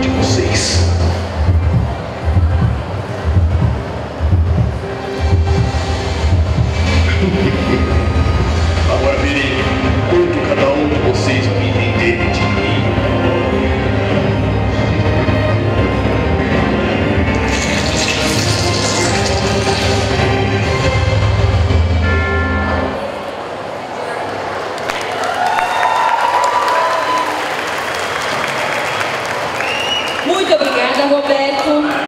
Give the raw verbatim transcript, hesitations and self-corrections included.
de vocês. Agora verei quanto cada um de vocês vai entender de mim. Muito obrigada, Roberto.